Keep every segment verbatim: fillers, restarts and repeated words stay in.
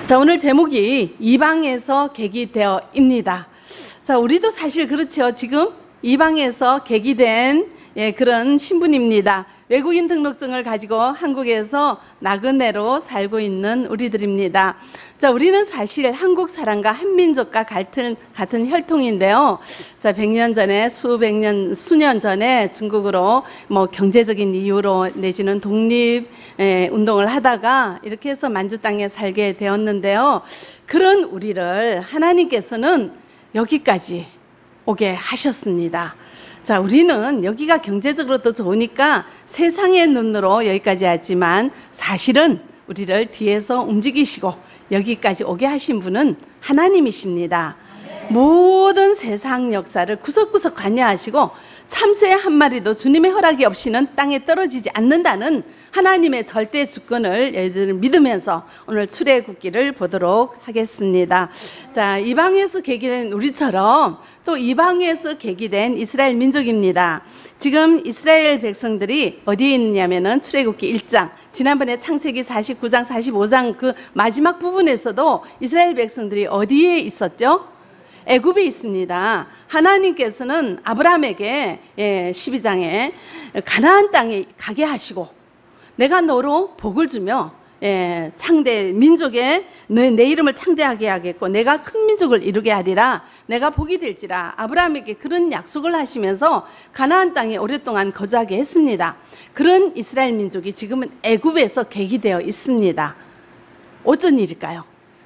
자, 오늘 제목이 이방에서 계기되어입니다. 자, 우리도 사실 그렇죠. 지금 이방에서 계기된 예, 그런 신분입니다. 외국인 등록증을 가지고 한국에서 나그네로 살고 있는 우리들입니다. 자, 우리는 사실 한국 사람과 한민족과 같은, 같은 혈통인데요. 자, 백 년 전에, 수백 년, 수년 전에 중국으로 뭐 경제적인 이유로 내지는 독립 에, 운동을 하다가 이렇게 해서 만주 땅에 살게 되었는데요. 그런 우리를 하나님께서는 여기까지 오게 하셨습니다. 자, 우리는 여기가 경제적으로도 좋으니까 세상의 눈으로 여기까지 왔지만 사실은 우리를 뒤에서 움직이시고 여기까지 오게 하신 분은 하나님이십니다. 모든 세상 역사를 구석구석 관여하시고 참새 한 마리도 주님의 허락이 없이는 땅에 떨어지지 않는다는 하나님의 절대 주권을 얘들 믿으면서 오늘 출애굽기를 보도록 하겠습니다. 자, 이방에서 계기된 우리처럼 또 이방에서 계기된 이스라엘 민족입니다. 지금 이스라엘 백성들이 어디에 있느냐면은 출애굽기 일 장, 지난번에 창세기 사십구 장, 사십오 장 그 마지막 부분에서도 이스라엘 백성들이 어디에 있었죠? 애굽에 있습니다. 하나님께서는 아브라함에게 예, 십이 장에 가나안 땅에 가게 하시고 내가 너로 복을 주며 예, 창대 민족에 내, 내 이름을 창대하게 하겠고 내가 큰 민족을 이루게 하리라. 내가 복이 될지라. 아브라함에게 그런 약속을 하시면서 가나안 땅에 오랫동안 거주하게 했습니다. 그런 이스라엘 민족이 지금은 애굽에서 계기되어 있습니다. 어쩐 일일까요?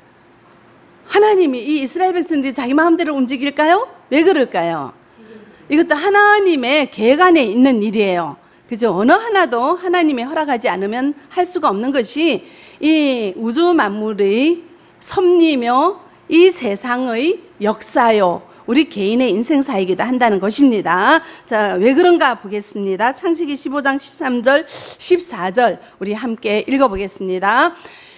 하나님이 이 이스라엘 백성들이 자기 마음대로 움직일까요? 왜 그럴까요? 이것도 하나님의 계획 안에 있는 일이에요. 그죠? 어느 하나도 하나님이 허락하지 않으면 할 수가 없는 것이 이 우주 만물의 섭리며 이 세상의 역사요. 우리 개인의 인생사이기도 한다는 것입니다. 자, 왜 그런가 보겠습니다. 창세기 십오 장 십삼 절, 십사 절 우리 함께 읽어보겠습니다.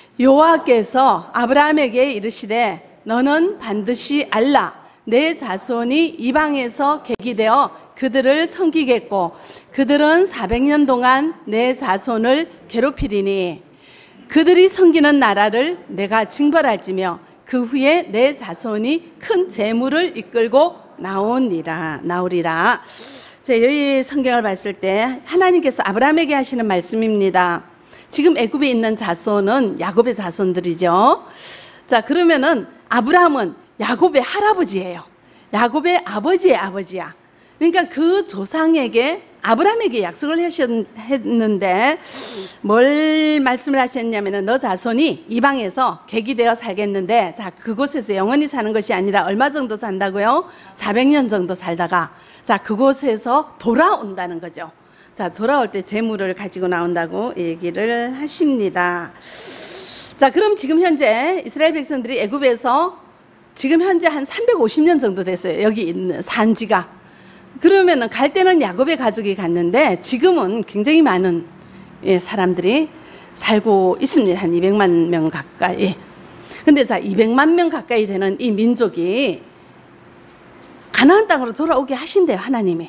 여호와께서 아브라함에게 이르시되 너는 반드시 알라. 내 자손이 이방에서 계기되어 그들을 섬기겠고 그들은 사백 년 동안 내 자손을 괴롭히리니 그들이 섬기는 나라를 내가 징벌할지며 그 후에 내 자손이 큰 재물을 이끌고 나오리라. 나오리라. 자, 이 성경을 봤을 때 하나님께서 아브라함에게 하시는 말씀입니다. 지금 애굽에 있는 자손은 야곱의 자손들이죠. 자, 그러면은 아브라함은 야곱의 할아버지예요. 야곱의 아버지의 아버지야. 그러니까 그 조상에게 아브라함에게 약속을 하셨는데 뭘 말씀을 하셨냐면은 너 자손이 이방에서 계기되어 살겠는데 자, 그곳에서 영원히 사는 것이 아니라 얼마 정도 산다고요? 사백 년 정도 살다가 자, 그곳에서 돌아온다는 거죠. 자, 돌아올 때 재물을 가지고 나온다고 얘기를 하십니다. 자, 그럼 지금 현재 이스라엘 백성들이 애굽에서 지금 현재 한 삼백오십 년 정도 됐어요. 여기 있는 산지가. 그러면은 갈 때는 야곱의 가족이 갔는데 지금은 굉장히 많은 예, 사람들이 살고 있습니다. 한 이백만 명 가까이. 근데 자, 이백만 명 가까이 되는 이 민족이 가나안 땅으로 돌아오게 하신대요, 하나님이.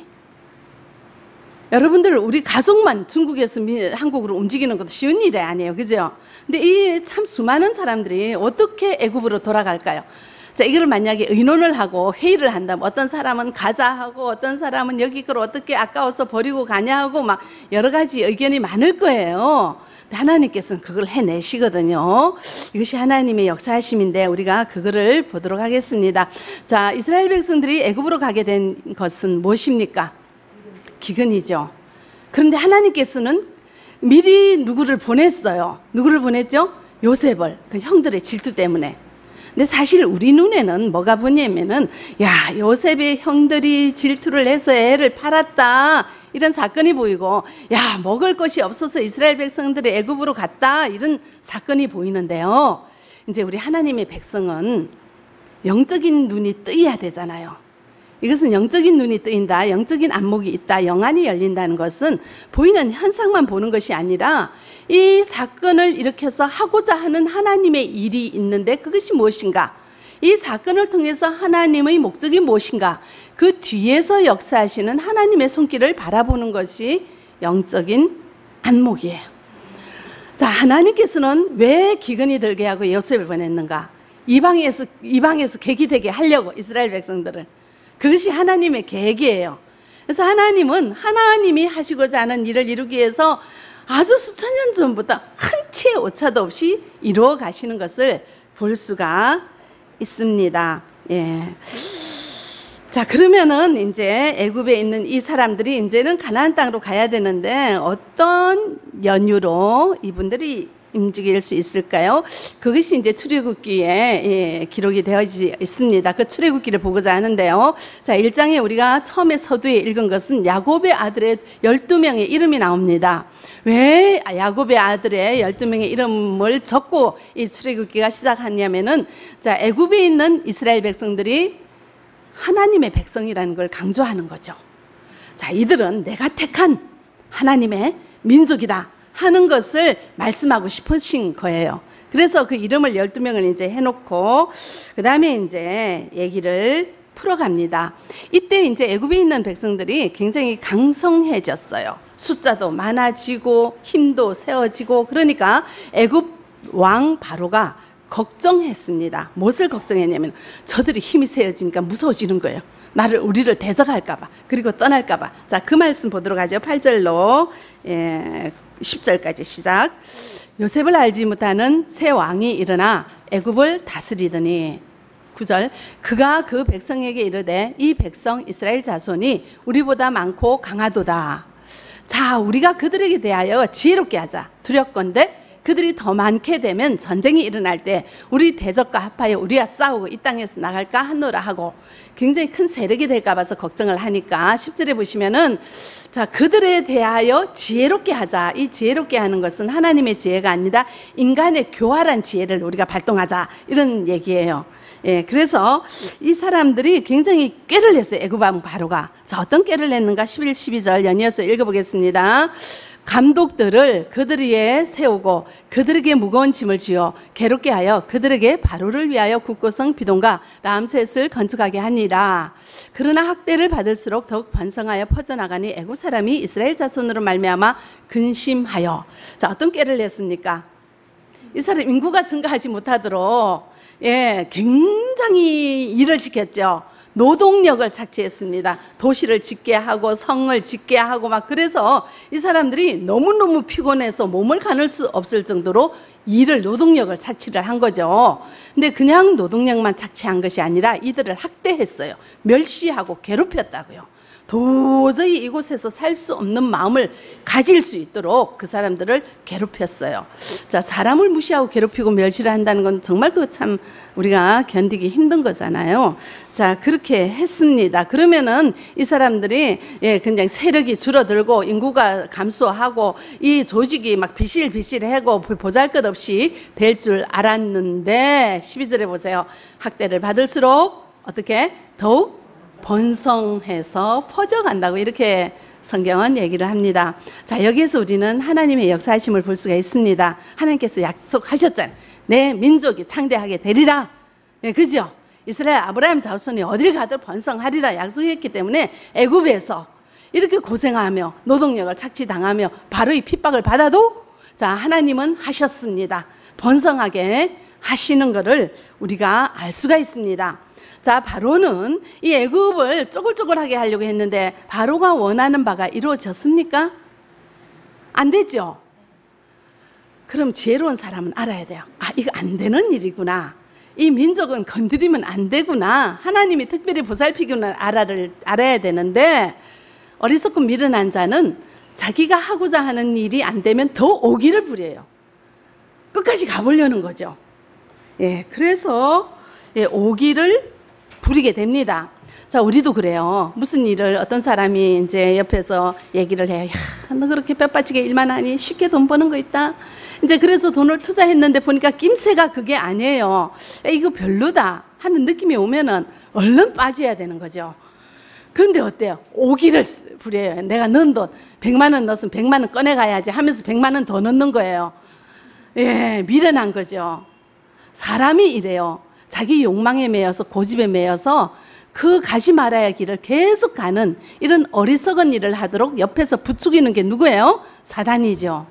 여러분들 우리 가족만 중국에서 한국으로 움직이는 것도 쉬운 일이 아니에요. 그죠? 근데 이 참 수많은 사람들이 어떻게 애굽으로 돌아갈까요? 자, 이걸 만약에 의논을 하고 회의를 한다면 어떤 사람은 가자 하고 어떤 사람은 여기 걸 어떻게 아까워서 버리고 가냐 하고 막 여러 가지 의견이 많을 거예요. 하나님께서는 그걸 해내시거든요. 이것이 하나님의 역사하심인데 우리가 그거를 보도록 하겠습니다. 자, 이스라엘 백성들이 애굽으로 가게 된 것은 무엇입니까? 기근이죠. 그런데 하나님께서는 미리 누구를 보냈어요. 누구를 보냈죠? 요셉을. 그 형들의 질투 때문에. 근데 사실 우리 눈에는 뭐가 보냐면은 야, 요셉의 형들이 질투를 해서 애를 팔았다 이런 사건이 보이고 야, 먹을 것이 없어서 이스라엘 백성들이 애굽으로 갔다 이런 사건이 보이는데요. 이제 우리 하나님의 백성은 영적인 눈이 뜨여야 되잖아요. 이것은 영적인 눈이 뜨인다, 영적인 안목이 있다, 영안이 열린다는 것은 보이는 현상만 보는 것이 아니라 이 사건을 일으켜서 하고자 하는 하나님의 일이 있는데 그것이 무엇인가? 이 사건을 통해서 하나님의 목적이 무엇인가? 그 뒤에서 역사하시는 하나님의 손길을 바라보는 것이 영적인 안목이에요. 자, 하나님께서는 왜 기근이 들게 하고 요셉을 보냈는가? 이방에서 이방에서 객이 되게 하려고 이스라엘 백성들을. 그것이 하나님의 계획이에요. 그래서 하나님은 하나님이 하시고자 하는 일을 이루기 위해서 아주 수천 년 전부터 한 치의 오차도 없이 이루어 가시는 것을 볼 수가 있습니다. 예. 자, 그러면은 이제 애굽에 있는 이 사람들이 이제는 가나안 땅으로 가야 되는데 어떤 연유로 이분들이 움직일 수 있을까요? 그것이 이제 출애굽기에 예, 기록이 되어 있습니다. 그 출애굽기를 보고자 하는데요. 자, 일 장에 우리가 처음에 서두에 읽은 것은 야곱의 아들의 열두 명의 이름이 나옵니다. 왜 야곱의 아들의 열두 명의 이름을 적고 이 출애굽기가 시작하냐면은, 자, 애굽에 있는 이스라엘 백성들이 하나님의 백성이라는 걸 강조하는 거죠. 자, 이들은 내가 택한 하나님의 민족이다 하는 것을 말씀하고 싶으신 거예요. 그래서 그 이름을 열두 명을 이제 해놓고, 그 다음에 이제 얘기를 풀어갑니다. 이때 이제 애굽에 있는 백성들이 굉장히 강성해졌어요. 숫자도 많아지고 힘도 세워지고, 그러니까 애굽 왕 바로가 걱정했습니다. 무엇을 걱정했냐면 저들이 힘이 세어지니까 무서워지는 거예요. 나를 우리를 대적할까봐, 그리고 떠날까봐. 자, 그 말씀 보도록 하죠. 팔 절로 예, 십 절까지 시작. 요셉을 알지 못하는 새 왕이 일어나 애굽을 다스리더니, 구 절, 그가 그 백성에게 이르되 이 백성 이스라엘 자손이 우리보다 많고 강하도다. 자, 우리가 그들에게 대하여 지혜롭게 하자. 두렵건대 그들이 더 많게 되면 전쟁이 일어날 때 우리 대적과 합하여 우리와 싸우고 이 땅에서 나갈까 하노라 하고, 굉장히 큰 세력이 될까 봐서 걱정을 하니까 십 절에 보시면은, 자, 그들에 대하여 지혜롭게 하자. 이 지혜롭게 하는 것은 하나님의 지혜가 아니라 인간의 교활한 지혜를 우리가 발동하자, 이런 얘기예요. 예, 그래서 이 사람들이 굉장히 꾀를 냈어요. 애굽 왕 바로가. 자, 어떤 꾀를 냈는가? 십일, 십이 절 연이어서 읽어보겠습니다. 감독들을 그들 위에 세우고 그들에게 무거운 짐을 지어 괴롭게 하여 그들에게 바로를 위하여 국고성 비동과 람셋을 건축하게 하니라. 그러나 학대를 받을수록 더욱 번성하여 퍼져나가니 애굽 사람이 이스라엘 자손으로 말미암아 근심하여. 자, 어떤 꾀를 냈습니까? 이 사람 인구가 증가하지 못하도록 예, 굉장히 일을 시켰죠. 노동력을 착취했습니다. 도시를 짓게 하고 성을 짓게 하고 막, 그래서 이 사람들이 너무너무 피곤해서 몸을 가눌 수 없을 정도로 일을, 노동력을 착취를 한 거죠. 근데 그냥 노동력만 착취한 것이 아니라 이들을 학대했어요. 멸시하고 괴롭혔다고요. 도저히 이곳에서 살 수 없는 마음을 가질 수 있도록 그 사람들을 괴롭혔어요. 자, 사람을 무시하고 괴롭히고 멸시를 한다는 건 정말 그 참 우리가 견디기 힘든 거잖아요. 자, 그렇게 했습니다. 그러면은 이 사람들이 예, 굉장히 세력이 줄어들고 인구가 감소하고 이 조직이 막 비실비실하고 보잘것없이 될 줄 알았는데, 십이 절에 보세요. 학대를 받을수록 어떻게 더욱 번성해서 퍼져간다고, 이렇게 성경은 얘기를 합니다. 자, 여기에서 우리는 하나님의 역사하심을 볼 수가 있습니다. 하나님께서 약속하셨잖아요. 내 민족이 창대하게 되리라. 예, 그죠? 이스라엘 아브라함 자손이 어딜 가도 번성하리라 약속했기 때문에 애굽에서 이렇게 고생하며 노동력을 착취당하며 바로의 핍박을 받아도, 자, 하나님은 하셨습니다. 번성하게 하시는 것을 우리가 알 수가 있습니다. 자, 바로는 이 애굽을 쪼글쪼글하게 하려고 했는데 바로가 원하는 바가 이루어졌습니까? 안 됐죠? 그럼 지혜로운 사람은 알아야 돼요. 아, 이거 안 되는 일이구나. 이 민족은 건드리면 안 되구나. 하나님이 특별히 보살피기는 알아를, 알아야 되는데, 어리석고 미련한 자는 자기가 하고자 하는 일이 안 되면 더 오기를 부려요. 끝까지 가보려는 거죠. 예, 그래서 예, 오기를 부리게 됩니다. 자, 우리도 그래요. 무슨 일을 어떤 사람이 이제 옆에서 얘기를 해요. 야, 너 그렇게 뼈빠지게 일만 하니 쉽게 돈 버는 거 있다. 이제 그래서 돈을 투자했는데 보니까 낌새가 그게 아니에요. 야, 이거 별로다 하는 느낌이 오면은 얼른 빠져야 되는 거죠. 그런데 어때요? 오기를 부려요. 내가 넣은 돈 백만 원 넣었으면 백만 원 꺼내가야지 하면서 백만 원 더 넣는 거예요. 예, 미련한 거죠. 사람이 이래요. 자기 욕망에 매여서, 고집에 매여서 그 가지 말아야 할 길을 계속 가는 이런 어리석은 일을 하도록 옆에서 부추기는 게 누구예요? 사단이죠.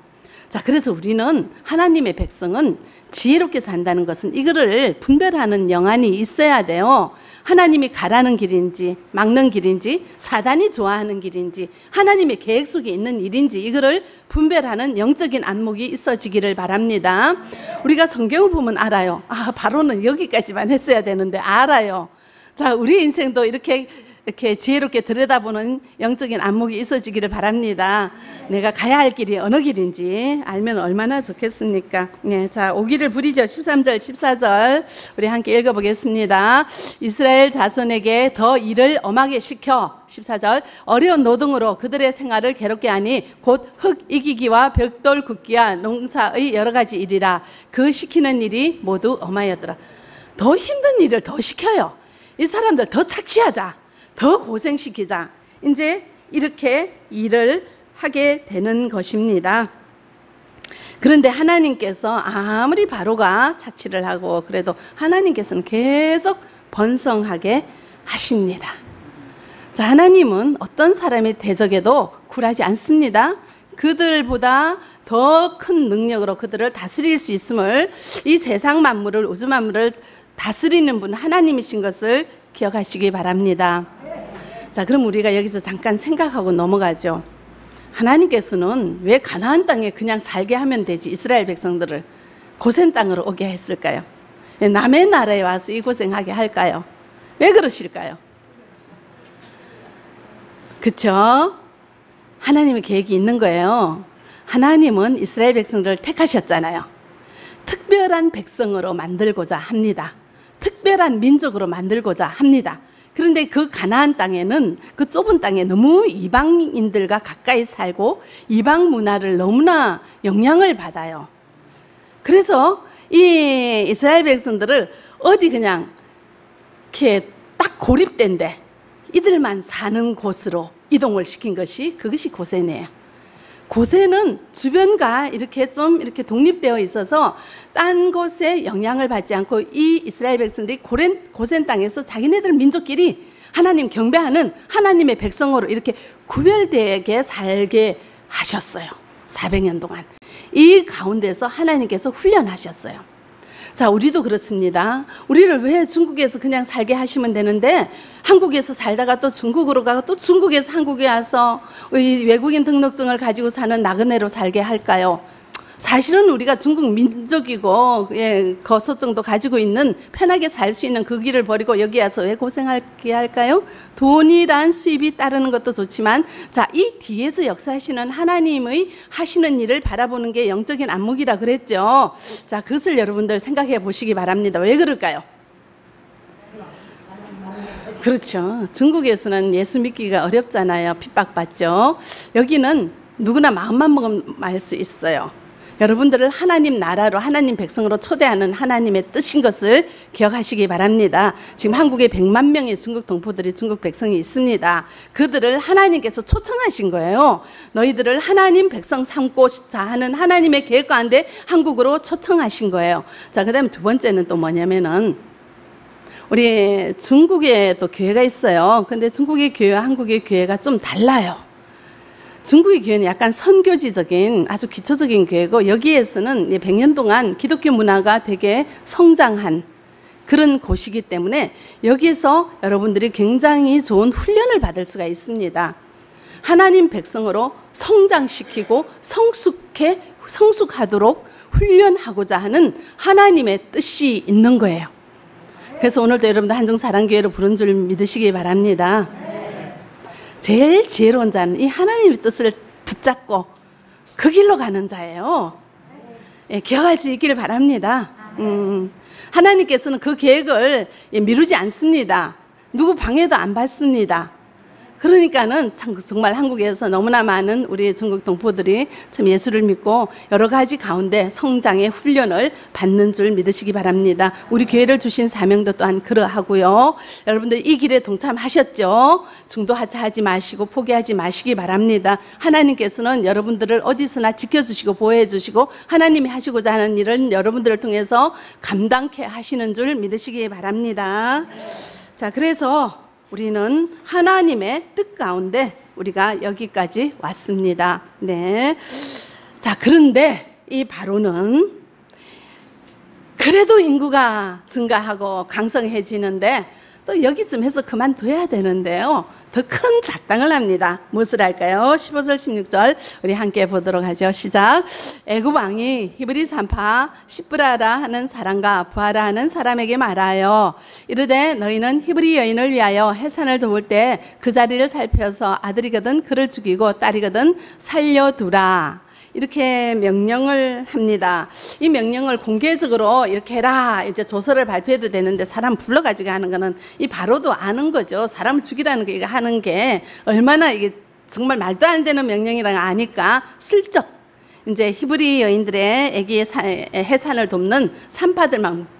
자, 그래서 우리는 하나님의 백성은 지혜롭게 산다는 것은 이거를 분별하는 영안이 있어야 돼요. 하나님이 가라는 길인지 막는 길인지 사단이 좋아하는 길인지 하나님의 계획 속에 있는 일인지 이거를 분별하는 영적인 안목이 있어지기를 바랍니다. 우리가 성경을 보면 알아요. 아, 바로는 여기까지만 했어야 되는데 알아요. 자, 우리 인생도 이렇게 이렇게 지혜롭게 들여다보는 영적인 안목이 있어지기를 바랍니다. 내가 가야 할 길이 어느 길인지 알면 얼마나 좋겠습니까? 네, 자, 오기를 부리죠. 십삼 절, 십사 절 우리 함께 읽어보겠습니다. 이스라엘 자손에게 더 일을 엄하게 시켜 십사 절 어려운 노동으로 그들의 생활을 괴롭게 하니 곧 흙 이기기와 벽돌 굽기와 농사의 여러 가지 일이라 그 시키는 일이 모두 엄하였더라. 더 힘든 일을 더 시켜요. 이 사람들 더 착취하자. 더 고생시키자. 이제 이렇게 일을 하게 되는 것입니다. 그런데 하나님께서 아무리 바로가 착취를 하고 그래도 하나님께서는 계속 번성하게 하십니다. 자, 하나님은 어떤 사람의 대적에도 굴하지 않습니다. 그들보다 더 큰 능력으로 그들을 다스릴 수 있음을, 이 세상 만물을, 우주 만물을 다스리는 분 하나님이신 것을 기억하시기 바랍니다. 자, 그럼 우리가 여기서 잠깐 생각하고 넘어가죠. 하나님께서는 왜 가나안 땅에 그냥 살게 하면 되지 이스라엘 백성들을 고센 땅으로 오게 했을까요? 왜 남의 나라에 와서 이 고생하게 할까요? 왜 그러실까요? 그쵸? 하나님의 계획이 있는 거예요. 하나님은 이스라엘 백성들을 택하셨잖아요. 특별한 백성으로 만들고자 합니다. 특별한 민족으로 만들고자 합니다. 그런데 그 가나안 땅에는, 그 좁은 땅에 너무 이방인들과 가까이 살고 이방 문화를 너무나 영향을 받아요. 그래서 이 이스라엘 백성들을 어디 그냥 이렇게 딱 고립된데 이들만 사는 곳으로 이동을 시킨 것이, 그것이 고센이에요. 고센은 주변과 이렇게 좀 이렇게 독립되어 있어서 딴 곳에 영향을 받지 않고 이 이스라엘 백성들이 고렌, 고센 땅에서 자기네들 민족끼리 하나님 경배하는 하나님의 백성으로 이렇게 구별되게 살게 하셨어요. 사백 년 동안. 이 가운데서 하나님께서 훈련하셨어요. 자, 우리도 그렇습니다. 우리를 왜 중국에서 그냥 살게 하시면 되는데 한국에서 살다가 또 중국으로 가고 또 중국에서 한국에 와서 외국인 등록증을 가지고 사는 나그네로 살게 할까요? 사실은 우리가 중국 민족이고, 예, 거소증도 가지고 있는, 편하게 살 수 있는 그 길을 버리고 여기 와서 왜 고생하게 할까요? 돈이란 수입이 따르는 것도 좋지만, 자, 이 뒤에서 역사하시는 하나님의 하시는 일을 바라보는 게 영적인 안목이라 그랬죠. 자, 그것을 여러분들 생각해 보시기 바랍니다. 왜 그럴까요? 그렇죠. 중국에서는 예수 믿기가 어렵잖아요. 핍박받죠. 여기는 누구나 마음만 먹으면 말 수 있어요. 여러분들을 하나님 나라로, 하나님 백성으로 초대하는 하나님의 뜻인 것을 기억하시기 바랍니다. 지금 한국에 백만 명의 중국 동포들이, 중국 백성이 있습니다. 그들을 하나님께서 초청하신 거예요. 너희들을 하나님 백성 삼고자 하는 하나님의 계획 가운데 한국으로 초청하신 거예요. 자, 그 다음에 두 번째는 또 뭐냐면은 우리 중국에 또 교회가 있어요. 근데 중국의 교회와 한국의 교회가 좀 달라요. 중국의 교회는 약간 선교지적인 아주 기초적인 교회고, 여기에서는 백 년 동안 기독교 문화가 되게 성장한 그런 곳이기 때문에 여기에서 여러분들이 굉장히 좋은 훈련을 받을 수가 있습니다. 하나님 백성으로 성장시키고 성숙해, 성숙하도록 훈련하고자 하는 하나님의 뜻이 있는 거예요. 그래서 오늘도 여러분들 한중사랑교회로 부른 줄 믿으시기 바랍니다. 제일 지혜로운 자는 이 하나님의 뜻을 붙잡고 그 길로 가는 자예요. 예, 기억할 수 있기를 바랍니다. 음, 하나님께서는 그 계획을 미루지 않습니다. 누구 방해도 안 받습니다. 그러니까는 참 정말 한국에서 너무나 많은 우리 중국 동포들이 참 예수를 믿고 여러 가지 가운데 성장의 훈련을 받는 줄 믿으시기 바랍니다. 우리 교회를 주신 사명도 또한 그러하고요. 여러분들 이 길에 동참하셨죠? 중도 하차하지 마시고 포기하지 마시기 바랍니다. 하나님께서는 여러분들을 어디서나 지켜주시고 보호해주시고 하나님이 하시고자 하는 일은 여러분들을 통해서 감당케 하시는 줄 믿으시기 바랍니다. 자, 그래서 우리는 하나님의 뜻 가운데 우리가 여기까지 왔습니다. 네. 자, 그런데 이 바로는 그래도 인구가 증가하고 강성해지는데 또 여기쯤 해서 그만둬야 되는데요. 더 큰 작당을 합니다. 무엇을 할까요? 십오 절 십육 절 우리 함께 보도록 하죠. 시작. 애굽 왕이 히브리 산파 시브라라 하는 사람과 부하라 하는 사람에게 말하여 이르되 너희는 히브리 여인을 위하여 해산을 도울 때 그 자리를 살펴서 아들이거든 그를 죽이고 딸이거든 살려두라. 이렇게 명령을 합니다. 이 명령을 공개적으로 이렇게 해라 이제 조서를 발표해도 되는데 사람 불러가지고 하는 거는 이 바로도 아는 거죠. 사람을 죽이라는 거 이거 하는 게 얼마나 이게 정말 말도 안 되는 명령이라는 거 아니까 슬쩍 이제 히브리 여인들의 애기의 해산을 돕는 산파들만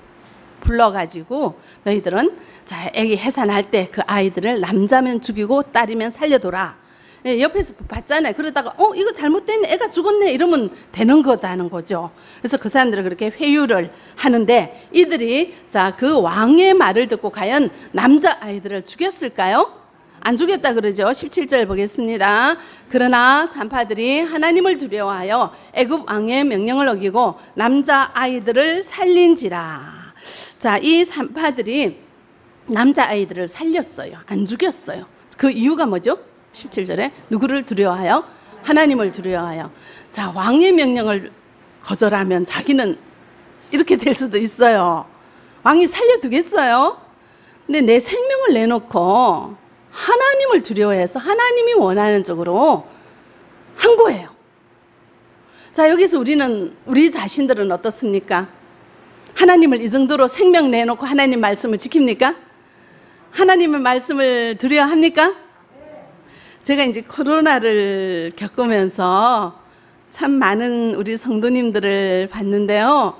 불러가지고 너희들은 자 애기 해산할 때 그 아이들을 남자면 죽이고 딸이면 살려둬라. 예, 옆에서 봤잖아요. 그러다가 어 이거 잘못됐네 애가 죽었네 이러면 되는 거다는 거죠. 그래서 그 사람들은 그렇게 회유를 하는데 이들이 자 그 왕의 말을 듣고 과연 남자 아이들을 죽였을까요? 안 죽였다 그러죠. 십칠 절 보겠습니다. 그러나 산파들이 하나님을 두려워하여 애굽 왕의 명령을 어기고 남자 아이들을 살린지라. 자, 이 산파들이 남자 아이들을 살렸어요. 안 죽였어요. 그 이유가 뭐죠? 십칠 절에 누구를 두려워하여? 하나님을 두려워하여. 자, 왕의 명령을 거절하면 자기는 이렇게 될 수도 있어요. 왕이 살려두겠어요? 근데 내 생명을 내놓고 하나님을 두려워해서 하나님이 원하는 쪽으로 한 거예요. 자, 여기서 우리는 우리 자신들은 어떻습니까? 하나님을 이 정도로 생명 내놓고 하나님 말씀을 지킵니까? 하나님의 말씀을 두려워합니까? 제가 이제 코로나를 겪으면서 참 많은 우리 성도님들을 봤는데요.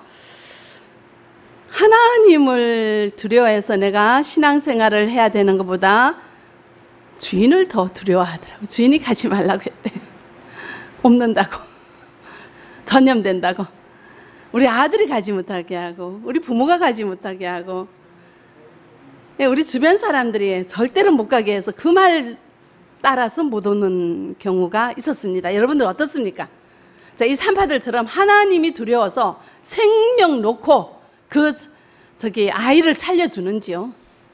하나님을 두려워해서 내가 신앙생활을 해야 되는 것보다 주인을 더 두려워하더라고요. 주인이 가지 말라고 했대. 옮는다고. 전염된다고. 우리 아들이 가지 못하게 하고 우리 부모가 가지 못하게 하고 우리 주변 사람들이 절대로 못 가게 해서 그 말 따라서 못 오는 경우가 있었습니다. 여러분들 어떻습니까? 자, 이 산파들처럼 하나님이 두려워서 생명 놓고 그 저기 아이를 살려주는지요?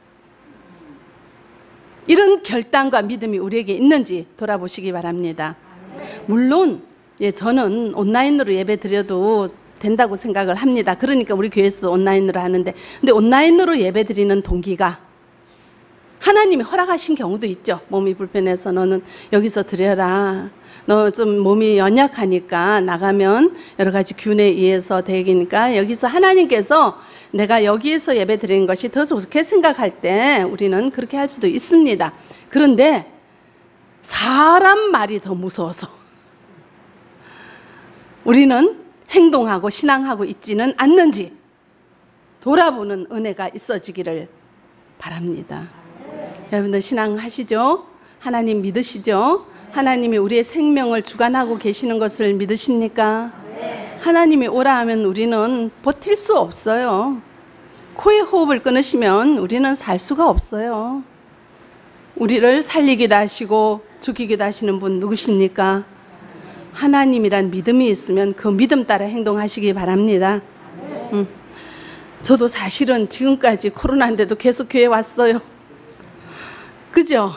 이런 결단과 믿음이 우리에게 있는지 돌아보시기 바랍니다. 물론 예, 저는 온라인으로 예배 드려도 된다고 생각을 합니다. 그러니까 우리 교회에서도 온라인으로 하는데 근데 온라인으로 예배 드리는 동기가 하나님이 허락하신 경우도 있죠. 몸이 불편해서 너는 여기서 드려라. 너 좀 몸이 연약하니까 나가면 여러 가지 균에 의해서 되니까 여기서 하나님께서 내가 여기에서 예배 드리는 것이 더 좋게 생각할 때 우리는 그렇게 할 수도 있습니다. 그런데 사람 말이 더 무서워서 우리는 행동하고 신앙하고 있지는 않는지 돌아보는 은혜가 있어지기를 바랍니다. 여러분들 신앙하시죠? 하나님 믿으시죠? 하나님이 우리의 생명을 주관하고 계시는 것을 믿으십니까? 네. 하나님이 오라 하면 우리는 버틸 수 없어요. 코의 호흡을 끊으시면 우리는 살 수가 없어요. 우리를 살리기도 하시고 죽이기도 하시는 분 누구십니까? 하나님이란 믿음이 있으면 그 믿음 따라 행동하시기 바랍니다. 음. 저도 사실은 지금까지 코로나인데도 계속 교회 왔어요. 그죠?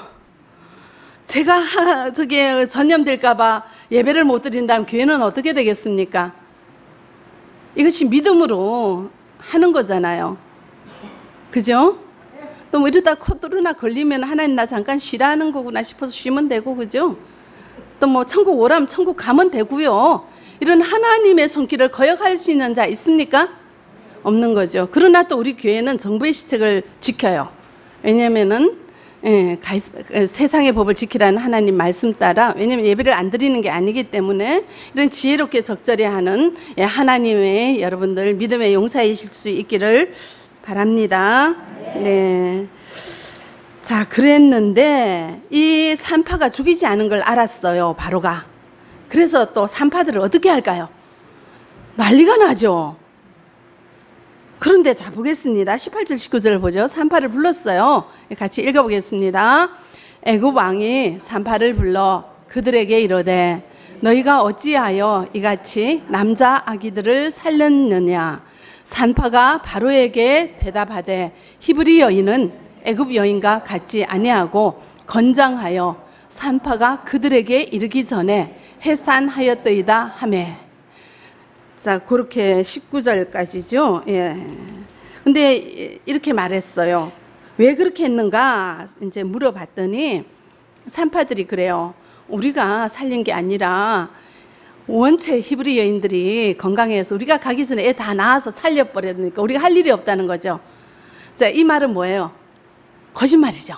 제가 저게 전염될까봐 예배를 못 드린다면 교회는 어떻게 되겠습니까? 이것이 믿음으로 하는 거잖아요. 그죠? 또 뭐 이러다 코로나 걸리면 하나님 나 잠깐 쉬라는 거구나 싶어서 쉬면 되고, 그죠? 또 뭐 천국 오라면 천국 가면 되고요. 이런 하나님의 손길을 거역할 수 있는 자 있습니까? 없는 거죠. 그러나 또 우리 교회는 정부의 시책을 지켜요. 왜냐면은 예, 가, 세상의 법을 지키라는 하나님 말씀 따라, 왜냐하면 예배를 안 드리는 게 아니기 때문에 이런 지혜롭게 적절히 하는 예, 하나님의 여러분들 믿음의 용사이실 수 있기를 바랍니다. 네. 자, 그랬는데 이 산파가 죽이지 않은 걸 알았어요, 바로가. 그래서 또 산파들을 어떻게 할까요? 난리가 나죠. 그런데 자 보겠습니다. 십팔 절 십구 절을 보죠. 산파를 불렀어요. 같이 읽어보겠습니다. 애굽 왕이 산파를 불러 그들에게 이르되 너희가 어찌하여 이같이 남자 아기들을 살렸느냐. 산파가 바로에게 대답하되 히브리 여인은 애굽 여인과 같지 아니하고 건장하여 산파가 그들에게 이르기 전에 해산하였더이다 하매. 자, 그렇게 십구 절까지죠. 예. 근데 이렇게 말했어요. 왜 그렇게 했는가 이제 물어봤더니 산파들이 그래요. 우리가 살린 게 아니라 원체 히브리 여인들이 건강해서 우리가 가기 전에 애 다 낳아서 살려버렸으니까 우리가 할 일이 없다는 거죠. 자, 이 말은 뭐예요? 거짓말이죠.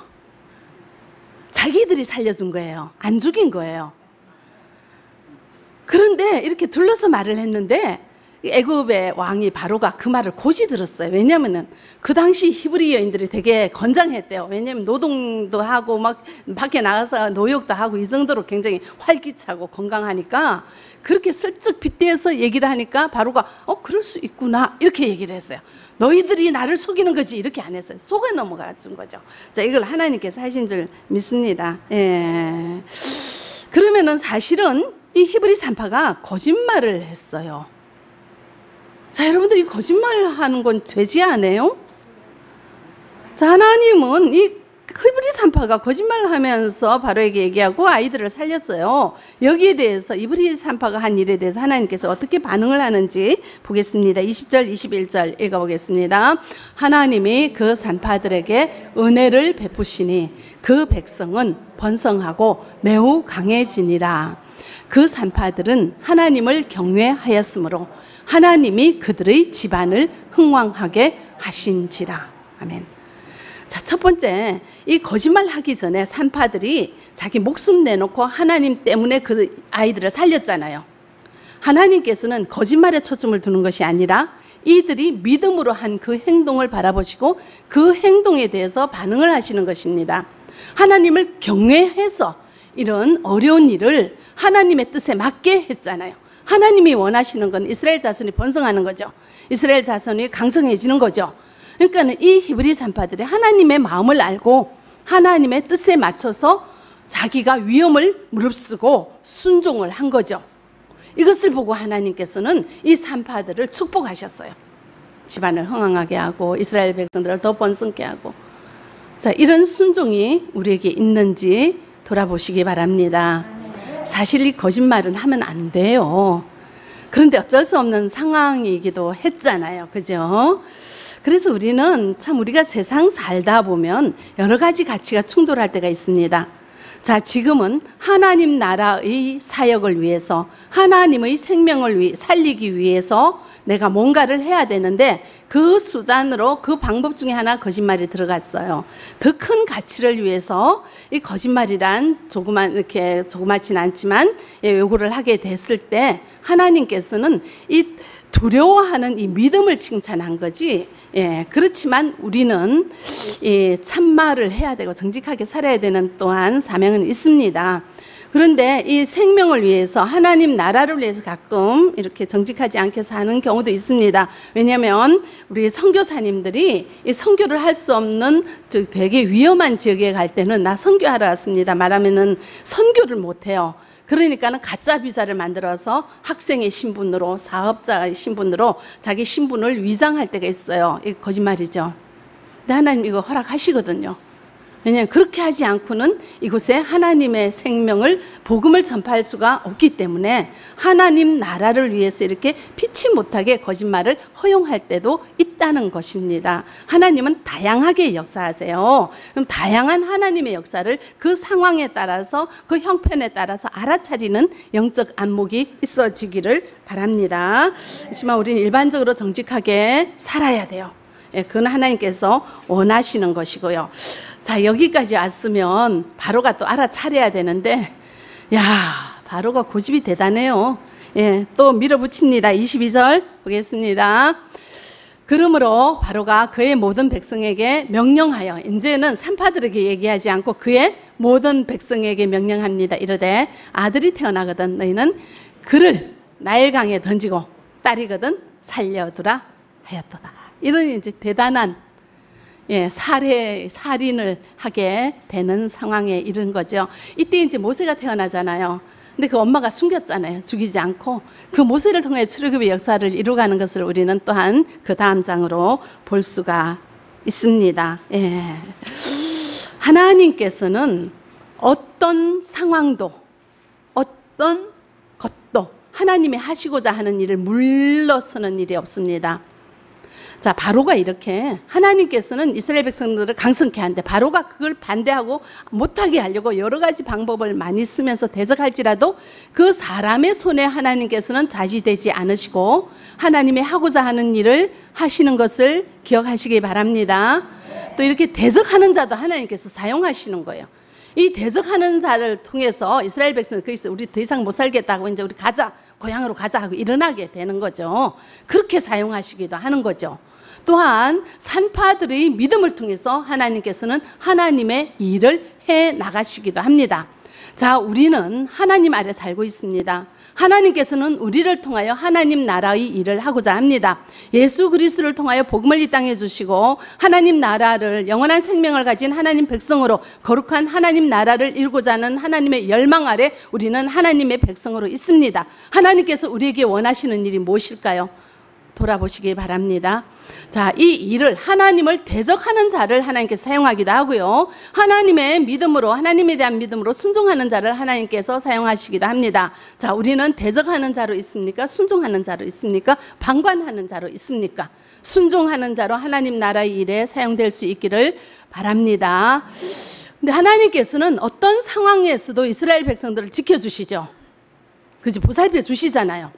자기들이 살려준 거예요. 안 죽인 거예요. 그런데 이렇게 둘러서 말을 했는데 애굽의 왕이 바로가 그 말을 고지 들었어요. 왜냐하면 그 당시 히브리 여인들이 되게 건장했대요. 왜냐하면 노동도 하고 막 밖에 나가서 노역도 하고 이 정도로 굉장히 활기차고 건강하니까 그렇게 슬쩍 빗대어서 얘기를 하니까 바로가 어 그럴 수 있구나 이렇게 얘기를 했어요. 너희들이 나를 속이는 거지 이렇게 안 했어요. 속아 넘어가 준 거죠. 자, 이걸 하나님께서 하신 줄 믿습니다. 예. 그러면은 사실은 이 히브리 산파가 거짓말을 했어요. 자, 여러분들이 거짓말 하는 건 죄지 않아요? 자, 하나님은 이 히브리 산파가 거짓말을 하면서 바로에게 얘기하고 아이들을 살렸어요. 여기에 대해서 히브리 산파가 한 일에 대해서 하나님께서 어떻게 반응을 하는지 보겠습니다. 이십 절, 이십일 절 읽어보겠습니다. 하나님이 그 산파들에게 은혜를 베푸시니 그 백성은 번성하고 매우 강해지니라. 그 산파들은 하나님을 경외하였으므로 하나님이 그들의 집안을 흥왕하게 하신지라. 아멘. 자, 첫 번째, 이 거짓말 하기 전에 산파들이 자기 목숨 내놓고 하나님 때문에 그 아이들을 살렸잖아요. 하나님께서는 거짓말에 초점을 두는 것이 아니라 이들이 믿음으로 한 그 행동을 바라보시고 그 행동에 대해서 반응을 하시는 것입니다. 하나님을 경외해서 이런 어려운 일을 하나님의 뜻에 맞게 했잖아요. 하나님이 원하시는 건 이스라엘 자손이 번성하는 거죠. 이스라엘 자손이 강성해지는 거죠. 그러니까 이 히브리 산파들이 하나님의 마음을 알고 하나님의 뜻에 맞춰서 자기가 위험을 무릅쓰고 순종을 한 거죠. 이것을 보고 하나님께서는 이 산파들을 축복하셨어요. 집안을 흥왕하게 하고 이스라엘 백성들을 더 번성케 하고. 자, 이런 순종이 우리에게 있는지 돌아보시기 바랍니다. 사실 이 거짓말은 하면 안 돼요. 그런데 어쩔 수 없는 상황이기도 했잖아요. 그죠? 그래서 우리는 참 우리가 세상 살다 보면 여러 가지 가치가 충돌할 때가 있습니다. 자, 지금은 하나님 나라의 사역을 위해서 하나님의 생명을 위, 살리기 위해서 내가 뭔가를 해야 되는데 그 수단으로 그 방법 중에 하나 거짓말이 들어갔어요. 더 큰 가치를 위해서 이 거짓말이란 조그만 이렇게 조그맣진 않지만 예, 요구를 하게 됐을 때 하나님께서는 이 두려워하는 이 믿음을 칭찬한 거지. 예, 그렇지만 우리는 이 참말을 해야 되고 정직하게 살아야 되는 또한 사명은 있습니다. 그런데 이 생명을 위해서 하나님 나라를 위해서 가끔 이렇게 정직하지 않게 사는 경우도 있습니다. 왜냐하면 우리 선교사님들이 이 선교를 할 수 없는 즉 되게 위험한 지역에 갈 때는 나 선교하러 왔습니다 말하면은 선교를 못 해요. 그러니까는 가짜 비자를 만들어서 학생의 신분으로 사업자의 신분으로 자기 신분을 위장할 때가 있어요. 이거 거짓말이죠. 근데 하나님 이거 허락하시거든요. 왜냐하면 그렇게 하지 않고는 이곳에 하나님의 생명을 복음을 전파할 수가 없기 때문에 하나님 나라를 위해서 이렇게 피치 못하게 거짓말을 허용할 때도 있다는 것입니다. 하나님은 다양하게 역사하세요. 그럼 다양한 하나님의 역사를 그 상황에 따라서 그 형편에 따라서 알아차리는 영적 안목이 있어지기를 바랍니다. 하지만 우리는 일반적으로 정직하게 살아야 돼요. 예, 그건 하나님께서 원하시는 것이고요. 자, 여기까지 왔으면 바로가 또 알아차려야 되는데, 야, 바로가 고집이 대단해요. 예, 또 밀어붙입니다. 이십이 절 보겠습니다. 그러므로 바로가 그의 모든 백성에게 명령하여, 이제는 산파들에게 얘기하지 않고 그의 모든 백성에게 명령합니다. 이르되 아들이 태어나거든 너희는 그를 나일강에 던지고 딸이거든 살려두라 하였도다. 이런 이제 대단한 예, 살해, 살인을 하게 되는 상황에 이른 거죠. 이때 이제 모세가 태어나잖아요. 근데 그 엄마가 숨겼잖아요. 죽이지 않고. 그 모세를 통해 출애굽의 역사를 이루어가는 것을 우리는 또한 그 다음 장으로 볼 수가 있습니다. 예. 하나님께서는 어떤 상황도 어떤 것도 하나님이 하시고자 하는 일을 물러서는 일이 없습니다. 자, 바로가 이렇게 하나님께서는 이스라엘 백성들을 강성케 하는데 바로가 그걸 반대하고 못하게 하려고 여러 가지 방법을 많이 쓰면서 대적할지라도 그 사람의 손에 하나님께서는 좌지되지 않으시고 하나님의 하고자 하는 일을 하시는 것을 기억하시기 바랍니다. 또 이렇게 대적하는 자도 하나님께서 사용하시는 거예요. 이 대적하는 자를 통해서 이스라엘 백성은 거기서 우리 더 이상 못 살겠다고 이제 우리 가자, 고향으로 가자 하고 일어나게 되는 거죠. 그렇게 사용하시기도 하는 거죠. 또한 산파들의 믿음을 통해서 하나님께서는 하나님의 일을 해 나가시기도 합니다. 자, 우리는 하나님 아래 살고 있습니다. 하나님께서는 우리를 통하여 하나님 나라의 일을 하고자 합니다. 예수 그리스도를 통하여 복음을 이 땅에 주시고 하나님 나라를 영원한 생명을 가진 하나님 백성으로 거룩한 하나님 나라를 이루고자 하는 하나님의 열망 아래 우리는 하나님의 백성으로 있습니다. 하나님께서 우리에게 원하시는 일이 무엇일까요? 돌아보시기 바랍니다. 자, 이 일을 하나님을 대적하는 자를 하나님께서 사용하기도 하고요. 하나님의 믿음으로 하나님에 대한 믿음으로 순종하는 자를 하나님께서 사용하시기도 합니다. 자, 우리는 대적하는 자로 있습니까? 순종하는 자로 있습니까? 방관하는 자로 있습니까? 순종하는 자로 하나님 나라의 일에 사용될 수 있기를 바랍니다. 근데 하나님께서는 어떤 상황에서도 이스라엘 백성들을 지켜주시죠. 그죠? 보살펴 주시잖아요.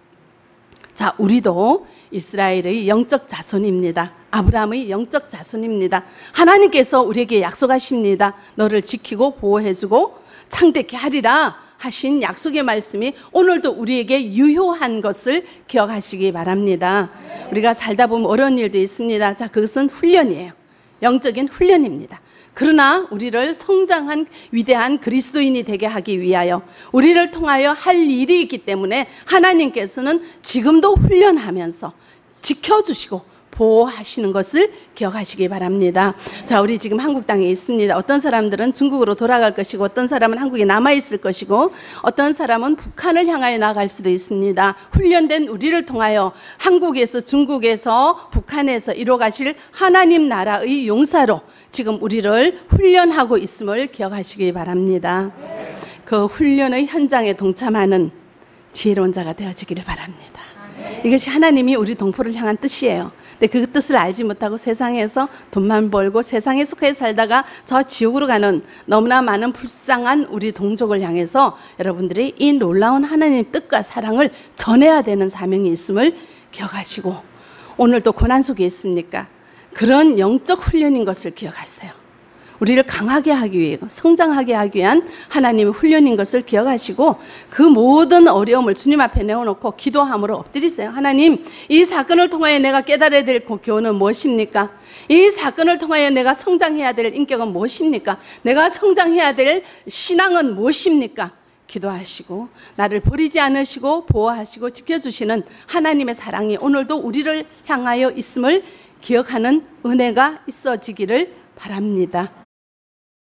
자, 우리도 이스라엘의 영적 자손입니다. 아브라함의 영적 자손입니다. 하나님께서 우리에게 약속하십니다. 너를 지키고 보호해주고 창대케 하리라 하신 약속의 말씀이 오늘도 우리에게 유효한 것을 기억하시기 바랍니다. 우리가 살다 보면 어려운 일도 있습니다. 자, 그것은 훈련이에요. 영적인 훈련입니다. 그러나 우리를 성장한 위대한 그리스도인이 되게 하기 위하여 우리를 통하여 할 일이 있기 때문에 하나님께서는 지금도 훈련하면서 지켜주시고 보호하시는 것을 기억하시기 바랍니다. 자, 우리 지금 한국 땅에 있습니다. 어떤 사람들은 중국으로 돌아갈 것이고 어떤 사람은 한국에 남아있을 것이고 어떤 사람은 북한을 향하여 나갈 수도 있습니다. 훈련된 우리를 통하여 한국에서 중국에서 북한에서 이루어가실 하나님 나라의 용사로 지금 우리를 훈련하고 있음을 기억하시기 바랍니다. 그 훈련의 현장에 동참하는 지혜로운 자가 되어지기를 바랍니다. 이것이 하나님이 우리 동포를 향한 뜻이에요. 근데 그 뜻을 알지 못하고 세상에서 돈만 벌고 세상에 속해 살다가 저 지옥으로 가는 너무나 많은 불쌍한 우리 동족을 향해서 여러분들이 이 놀라운 하나님의 뜻과 사랑을 전해야 되는 사명이 있음을 기억하시고 오늘도 고난 속에 있습니까? 그런 영적 훈련인 것을 기억하세요. 우리를 강하게 하기 위해 성장하게 하기 위한 하나님의 훈련인 것을 기억하시고 그 모든 어려움을 주님 앞에 내어놓고 기도함으로 엎드리세요. 하나님, 이 사건을 통하여 내가 깨달아야 될 교훈은 무엇입니까? 이 사건을 통하여 내가 성장해야 될 인격은 무엇입니까? 내가 성장해야 될 신앙은 무엇입니까? 기도하시고 나를 버리지 않으시고 보호하시고 지켜주시는 하나님의 사랑이 오늘도 우리를 향하여 있음을 기억하는 은혜가 있어지기를 바랍니다.